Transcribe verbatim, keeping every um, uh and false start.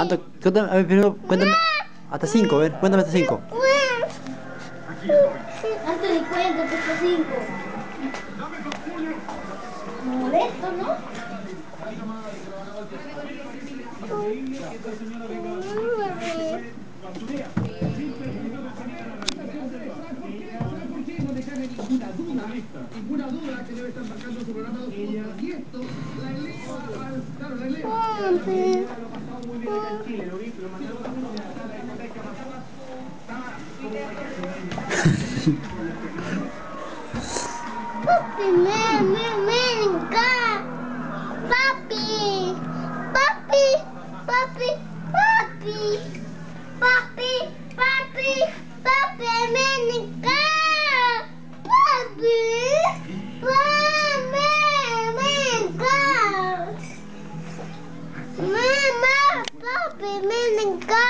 ¿Cuánto? Cuéntame, a ver, primero, cuéntame. Hasta cinco, a ver, cuéntame hasta cinco. Hasta el cuento, hasta cinco. Molesto, ¿no? Ninguna duda, ninguna duda que debe estar marcando su programa dos puntos. Y esto la eleva al... Claro, la eleva. Lo pasado muy bien acá en Chile, lo vi, lo mandaron a uno de la discoteca pasada. Papi, me, me, me encanta. Papi, papi, papi, papi, papi, papi, papi, me encanta. Papi, papi, me encanta. Mamá, papi, me encanta.